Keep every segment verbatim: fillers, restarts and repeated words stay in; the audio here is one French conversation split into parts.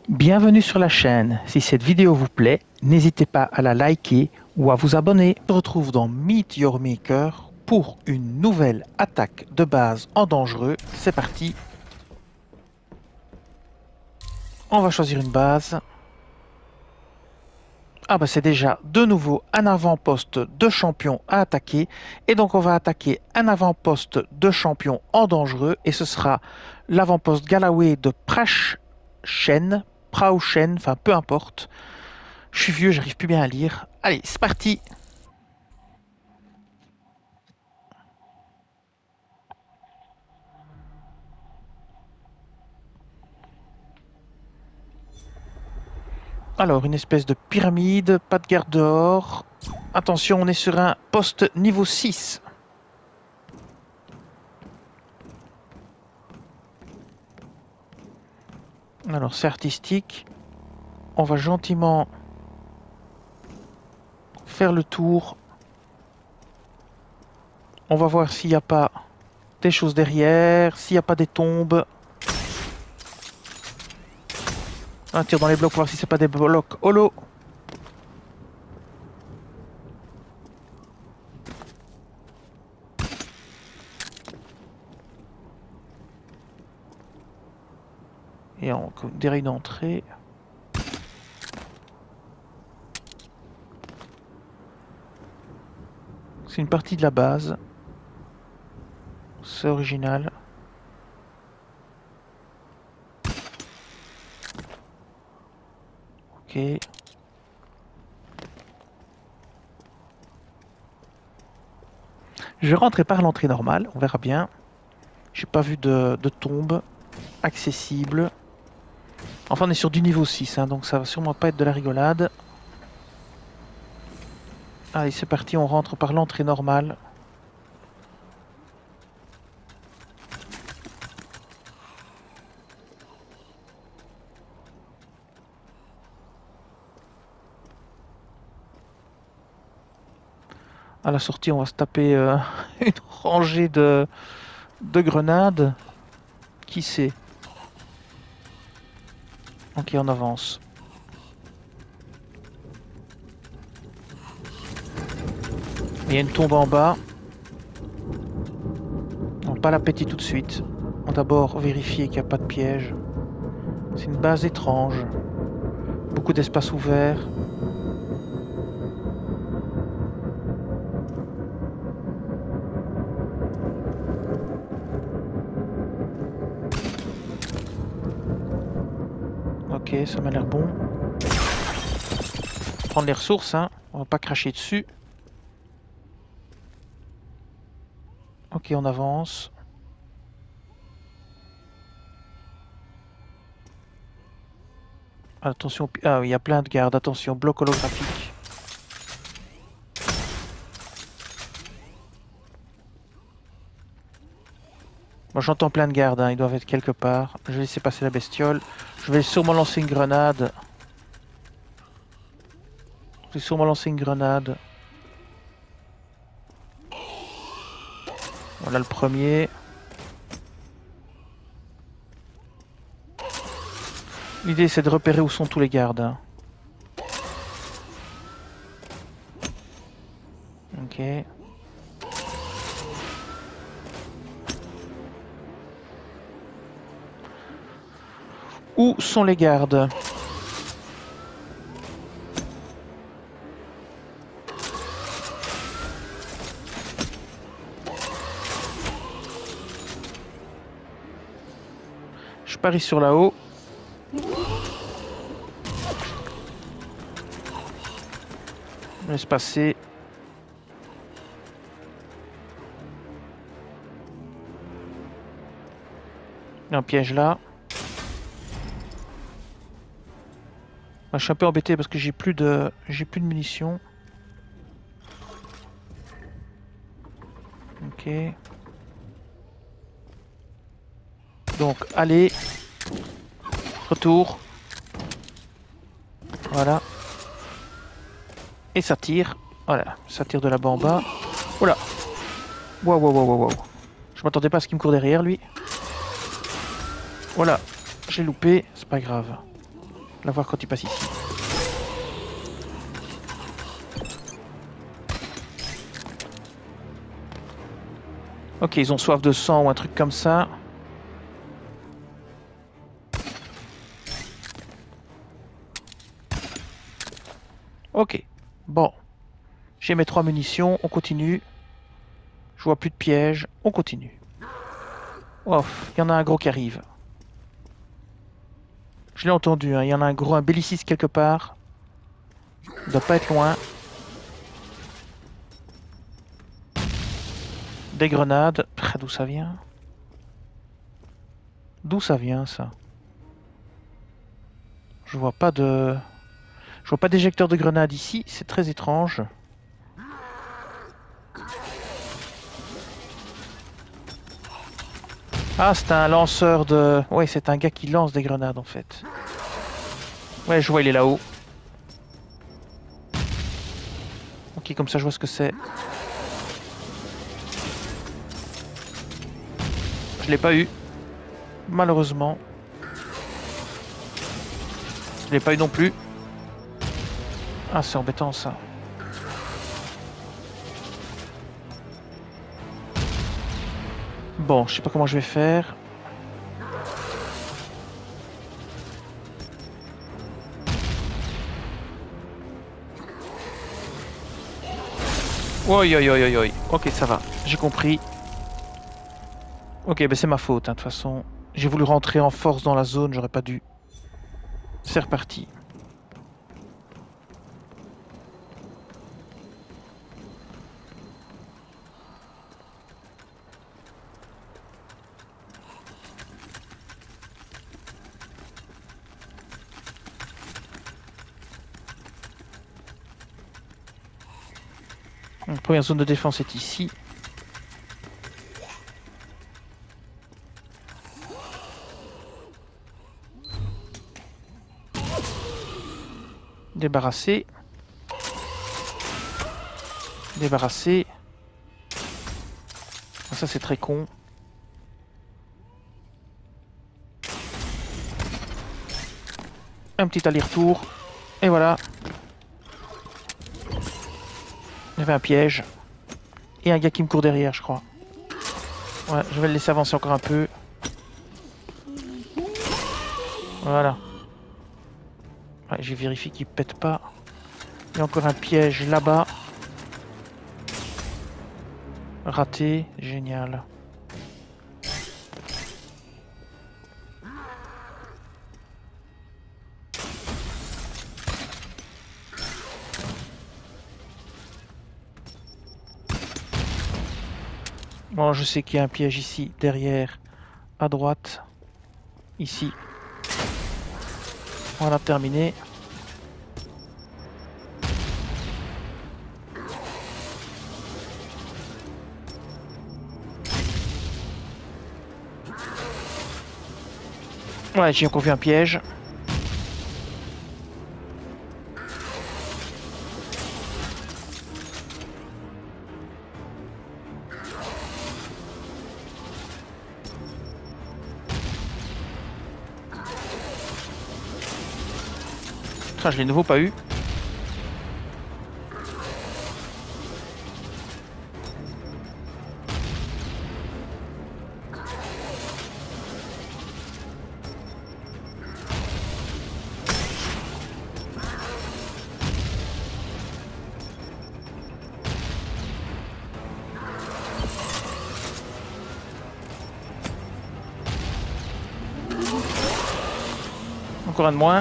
Bienvenue sur la chaîne. Si cette vidéo vous plaît, n'hésitez pas à la liker ou à vous abonner. On se retrouve dans Meet Your Maker pour une nouvelle attaque de base en dangereux. C'est parti. On va choisir une base. Ah bah c'est déjà de nouveau un avant-poste de champion à attaquer. Et donc on va attaquer un avant-poste de champion en dangereux. Et ce sera l'avant-poste Galloway de Praschen. Praushen, enfin peu importe. Je suis vieux, j'arrive plus bien à lire. Allez, c'est parti. Alors, une espèce de pyramide, pas de garde dehors. Attention, on est sur un poste niveau six. Alors, c'est artistique. On va gentiment faire le tour. On va voir s'il n'y a pas des choses derrière, s'il n'y a pas des tombes. Un tir dans les blocs, voir si c'est pas des blocs holo. Et on dirait une entrée. C'est une partie de la base. C'est original. Ok. Je vais rentrer par l'entrée normale, on verra bien. J'ai pas vu de, de tombe accessible. Enfin, on est sur du niveau six, hein, donc ça va sûrement pas être de la rigolade. Allez, c'est parti, on rentre par l'entrée normale. À la sortie, on va se taper euh, une rangée de, de grenades. Qui sait? Ok, on avance. Il y a une tombe en bas. On va pas la péter tout de suite. On va d'abord vérifier qu'il n'y a pas de piège. C'est une base étrange. Beaucoup d'espace ouvert. Ok, ça m'a l'air bon. Prendre les ressources, hein. On va pas cracher dessus. Ok, on avance. Attention, ah oui, il y a plein de gardes. Attention, bloc holographique. Moi j'entends plein de gardes, hein. Ils doivent être quelque part. Je vais laisser passer la bestiole. Je vais sûrement lancer une grenade. Je vais sûrement lancer une grenade. Voilà le premier. L'idée c'est de repérer où sont tous les gardes. Hein. Ok. Où sont les gardes? Je parie sur là-haut. Laisse passer. Il y a un piège là. Je suis un peu embêté parce que j'ai plus de j'ai plus de munitions. Ok. Donc allez. Retour. Voilà. Et ça tire. Voilà, ça tire de là-bas en bas. Oula. Waouh, waouh, waouh, waouh. Je m'attendais pas à ce qu'il me court derrière lui. Voilà. J'ai loupé, c'est pas grave. la voir quand il passe ici. Ok, ils ont soif de sang ou un truc comme ça. Ok, bon. J'ai mes trois munitions, on continue. Je vois plus de pièges, on continue. Oh, il y en a un gros qui arrive. Je l'ai entendu, hein. Il y en a un gros, un belliciste quelque part. Il doit pas être loin. Des grenades. D'où ça vient? D'où ça vient ça? Je vois pas de... Je vois pas d'éjecteur de grenades ici, c'est très étrange. Ah, c'est un lanceur de... Ouais, c'est un gars qui lance des grenades en fait. Ouais, je vois, il est là-haut. Ok, comme ça je vois ce que c'est. Je l'ai pas eu. Malheureusement. Je l'ai pas eu non plus. Ah, c'est embêtant ça. Bon, je sais pas comment je vais faire. Oi, oi, oi, oi, oi. Ok, ça va. J'ai compris. Ok, ben c'est ma faute, hein, de toute façon. J'ai voulu rentrer en force dans la zone, j'aurais pas dû. C'est reparti. La première zone de défense est ici. Débarrassé. Débarrassé. Ça c'est très con. Un petit aller-retour. Et voilà. Il y avait un piège. Et un gars qui me court derrière, je crois. Ouais, je vais le laisser avancer encore un peu. Voilà. Ouais, j'ai vérifié qu'il pète pas. Il y a encore un piège là-bas. Raté. Génial. Bon, je sais qu'il y a un piège ici, derrière, à droite, ici. Voilà, terminé. Ouais, j'ai encore vu un piège. Ah, je l'ai de nouveau pas eu. Encore un de moins.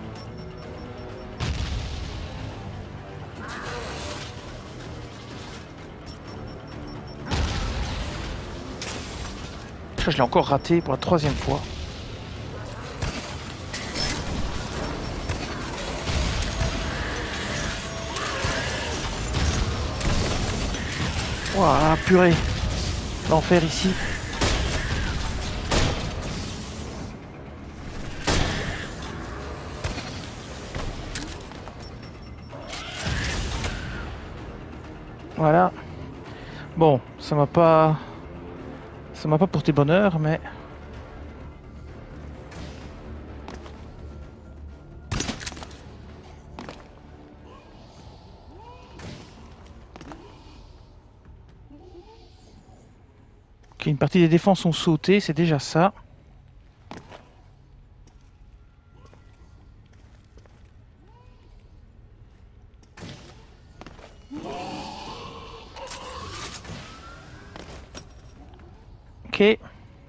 Je l'ai encore raté pour la troisième fois. Ouah, purée. L'enfer ici. Voilà. Bon, ça m'a pas... Ça m'a pas porté bonheur, mais... Ok, une partie des défenses ont sauté, c'est déjà ça. Ok.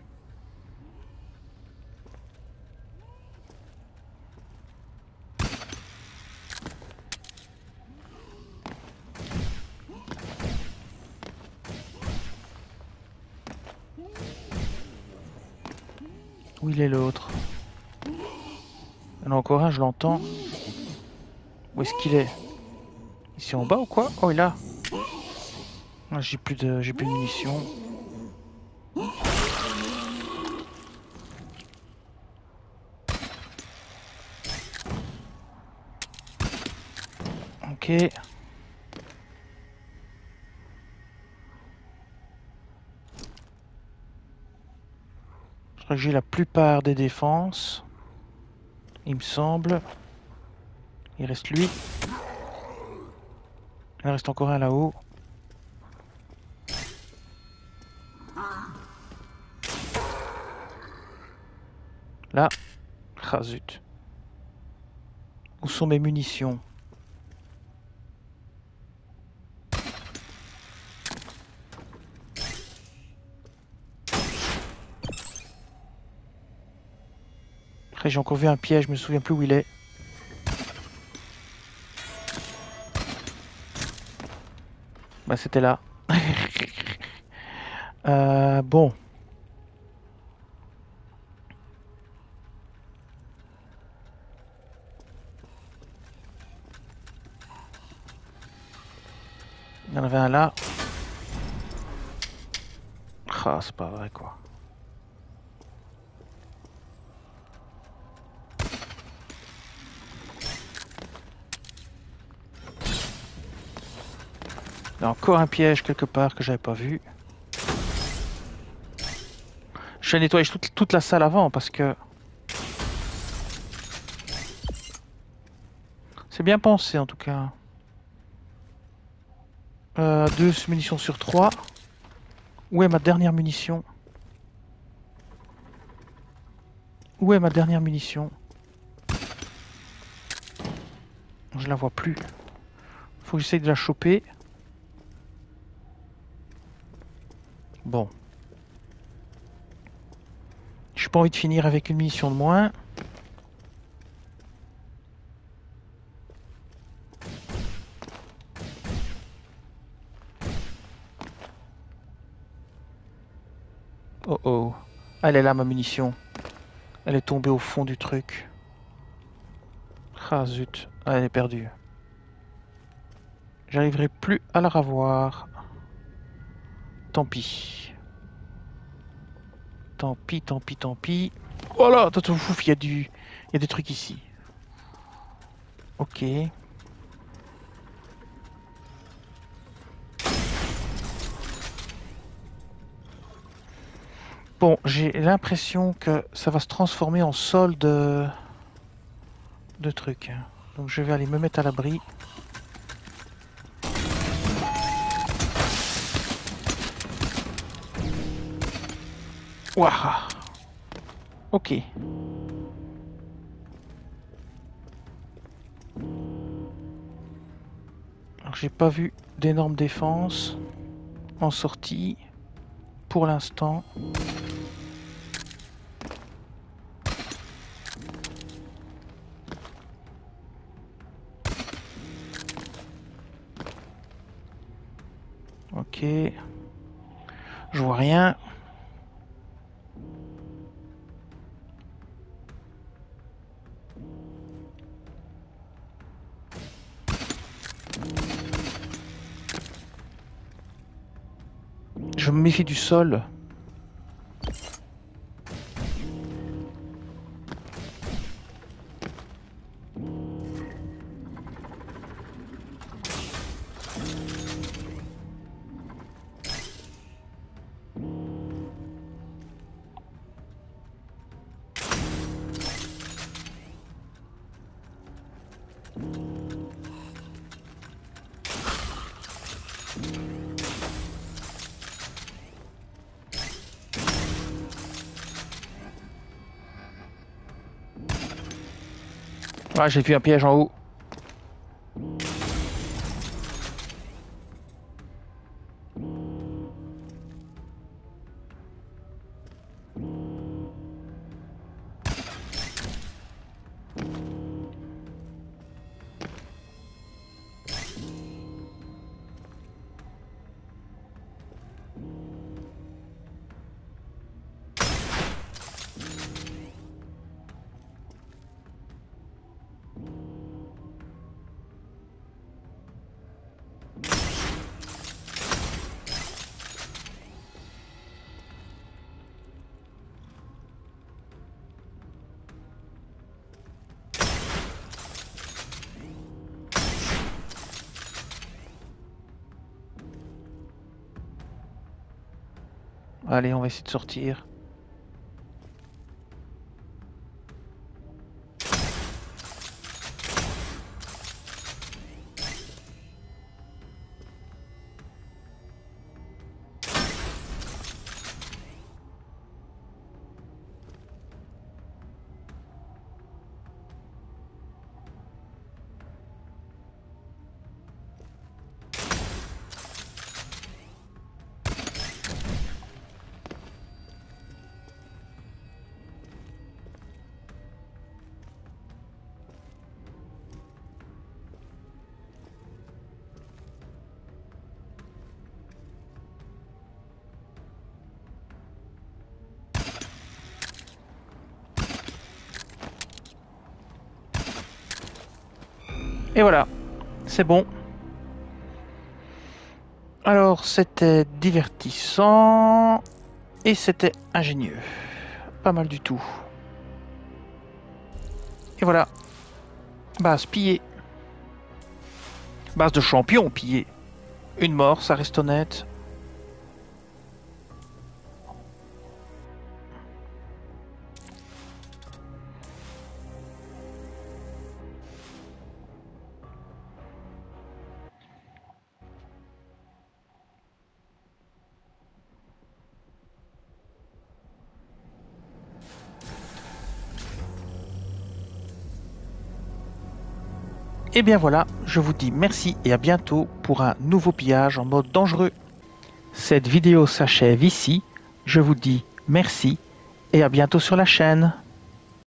Où il est l'autre? Il y en a encore un, je l'entends. Où est-ce qu'il est? Ici en bas ou quoi? Oh, il est là. Ah, j'ai plus de, j'ai plus de munitions. Ok. Je crois que j'ai la plupart des défenses. Il me semble. Il reste lui. Il reste encore un là-haut. Là. Ah zut. Où sont mes munitions? Après j'ai encore vu un piège, je me souviens plus où il est. Bah c'était là. euh, bon. Il y en avait un là. Ah, c'est pas vrai quoi. Il y a encore un piège quelque part que j'avais pas vu. Je vais nettoyer toute, toute la salle avant parce que... C'est bien pensé en tout cas. Euh, deux munitions sur trois. Où est ma dernière munition? Où est ma dernière munition? Je la vois plus. Faut que j'essaye de la choper. Bon. J'ai pas envie de finir avec une munition de moins. Oh oh. Elle est là ma munition. Elle est tombée au fond du truc. Ah zut. Ah, elle est perdue. J'arriverai plus à la revoir. Tant pis. Tant pis, tant pis, tant pis. Oh là, attends, fouf, il y a du... Il y a des trucs ici. Ok. Bon, j'ai l'impression que ça va se transformer en sol de... de trucs. Donc je vais aller me mettre à l'abri. Waouh. Ok. Alors j'ai pas vu d'énormes défenses en sortie pour l'instant. Ok. Je vois rien. Je me méfie du sol. Ah, j'ai vu un piège en haut. Allez, on va essayer de sortir. Et voilà, c'est bon. Alors, c'était divertissant et c'était ingénieux. Pas mal du tout. Et voilà. Base pillée. Base de champion pillée. Une mort, ça reste honnête. Et bien voilà, je vous dis merci et à bientôt pour un nouveau pillage en mode dangereux. Cette vidéo s'achève ici. Je vous dis merci et à bientôt sur la chaîne.